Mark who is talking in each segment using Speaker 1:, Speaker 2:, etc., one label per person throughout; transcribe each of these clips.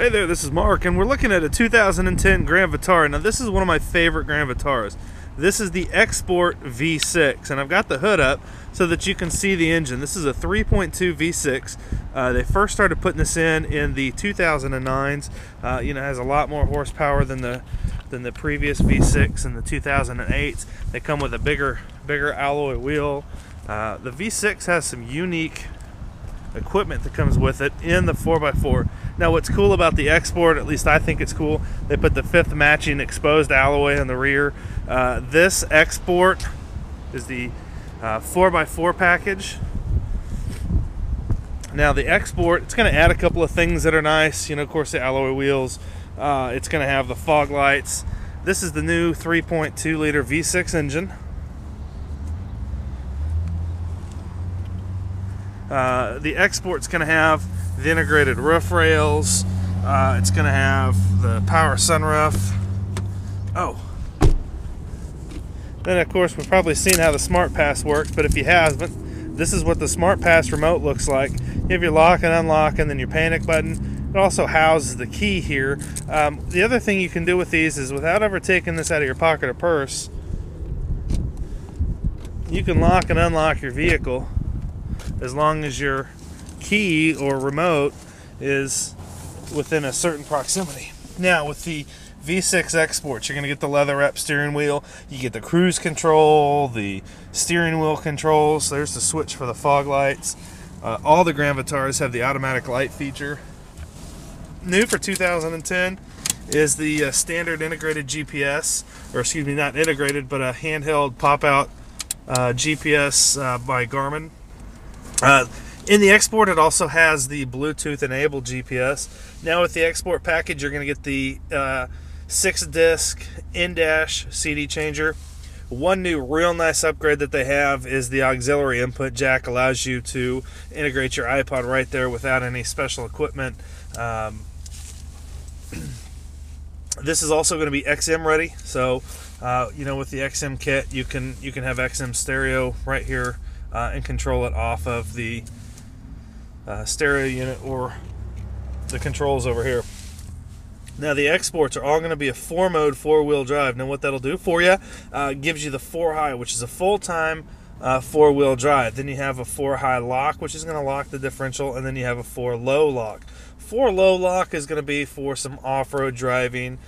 Speaker 1: Hey there, this is Mark, and we're looking at a 2010 Grand Vitara. Now, this is one of my favorite Grand Vitaras. This is the XSport V6, and I've got the hood up so that you can see the engine. This is a 3.2 V6. They first started putting this in the 2009s. It has a lot more horsepower than the previous V6 and the 2008s. They come with a bigger alloy wheel. The V6 has some unique equipment that comes with it in the 4x4. Now, what's cool about the XSport, at least I think it's cool, they put the 5th matching exposed alloy in the rear. This XSport is the 4x4 package. Now, the XSport, it's going to add a couple of things that are nice. Of course, the alloy wheels. It's going to have the fog lights. This is the new 3.2 liter V6 engine. The XSport's going to have the integrated roof rails. It's going to have the power sunroof. Oh. Then, of course, we've probably seen how the Smartpass works, but if you haven't, this is what the Smartpass remote looks like. You have your lock and unlock and then your panic button. It also houses the key here. The other thing you can do with these is, without ever taking this out of your pocket or purse, you can lock and unlock your vehicle as long as your key or remote is within a certain proximity. Now, with the V6 XSport, you're going to get the leather wrap steering wheel. You get the cruise control, the steering wheel controls. There's the switch for the fog lights. All the Grand Vitaras have the automatic light feature. New for 2010 is the standard integrated GPS, or excuse me, not integrated, but a handheld pop-out GPS by Garmin. In the XSport, it also has the Bluetooth enabled GPS. Now, with the XSport package, you're going to get the 6-disc in-dash CD changer. One new real nice upgrade that they have is the auxiliary input jack. Allows you to integrate your iPod right there without any special equipment. This is also going to be XM ready. So, with the XM kit, you can have XM stereo right here and control it off of the stereo unit or the controls over here. Now, the XSports are all going to be a 4-mode 4-wheel drive. Now, what that'll do for you, gives you the 4-high, which is a full-time 4-wheel drive. Then you have a 4-high lock, which is going to lock the differential, and then you have a 4-low lock. 4-low lock is going to be for some off-road driving,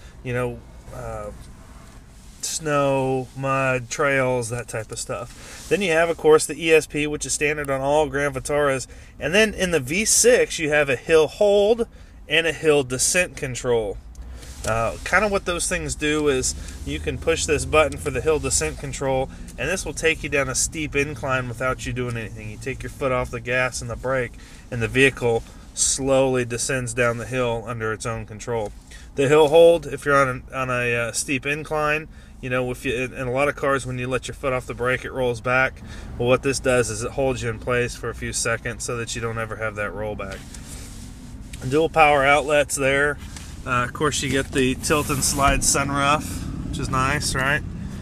Speaker 1: snow, mud, trails, that type of stuff. Then you have, of course, the ESP, which is standard on all Grand Vitaras. And then in the V6, you have a hill hold and a hill descent control. Kind of what those things do is you can push this button for the hill descent control, and this will take you down a steep incline without you doing anything. You take your foot off the gas and the brake, and the vehicle slowly descends down the hill under its own control. The hill hold, if you're on a steep incline, in a lot of cars, when you let your foot off the brake, it rolls back. Well, what this does is it holds you in place for a few seconds so that you don't ever have that rollback. Dual power outlets there. Of course, you get the tilt and slide sunroof, which is nice, right?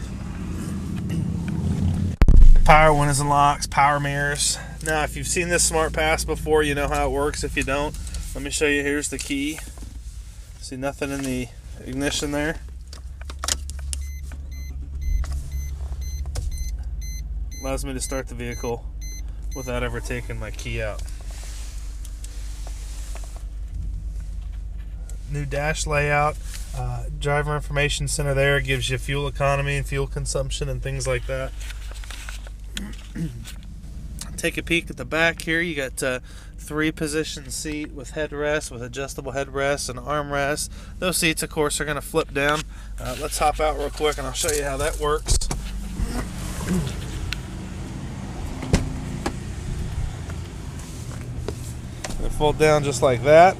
Speaker 1: Power windows and locks, power mirrors. Now, if you've seen this Smartpass before, you know how it works. If you don't, let me show you. Here's the key. See nothing in the ignition there? Allows me to start the vehicle without ever taking my key out. New dash layout, driver information center there, gives you fuel economy and fuel consumption and things like that. Take a peek at the back here. You got 3-position seat with headrest, with adjustable headrest and armrest. Those seats, of course, are going to flip down. Let's hop out real quick and I'll show you how that works. They fold down just like that.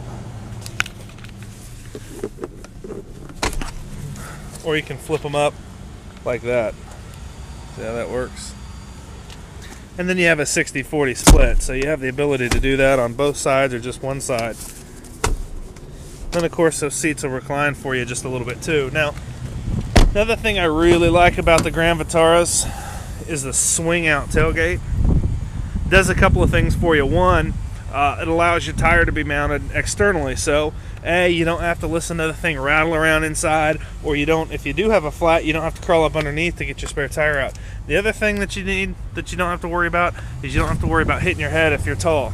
Speaker 1: Or you can flip them up like that. See how that works? And then you have a 60-40 split, so you have the ability to do that on both sides or just one side. Then, of course, those seats will recline for you just a little bit too. Now, another thing I really like about the Grand Vitaras is the swing out tailgate. It does a couple of things for you. One, it allows your tire to be mounted externally. So you don't have to listen to the thing rattle around inside, or if you do have a flat, you don't have to crawl up underneath to get your spare tire out. The other thing that you need that you don't have to worry about is you don't have to worry about hitting your head if you're tall.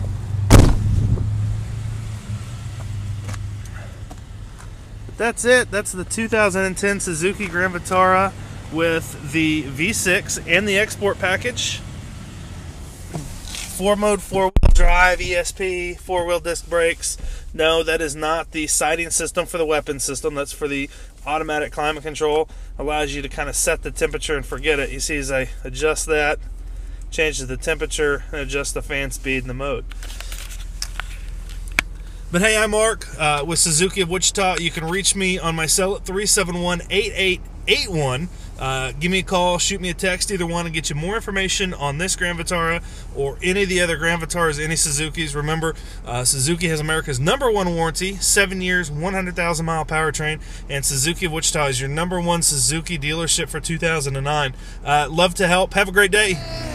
Speaker 1: But that's it. That's the 2010 Suzuki Grand Vitara with the V6 and the Export package. 4-mode, 4-wheel drive, ESP, 4-wheel disc brakes. No, that is not the sighting system for the weapon system. That's for the automatic climate control. Allows you to kind of set the temperature and forget it. You see as I adjust that, changes the temperature and adjust the fan speed and the mode. But hey, I'm Mark with Suzuki of Wichita. You can reach me on my cell at 371-8881. Give me a call, shoot me a text, either one, and get you more information on this Grand Vitara or any of the other Grand Vitaras, any Suzukis. Remember, Suzuki has America's #1 warranty, 7 years, 100,000 mile powertrain, and Suzuki of Wichita is your #1 Suzuki dealership for 2009. Love to help. Have a great day.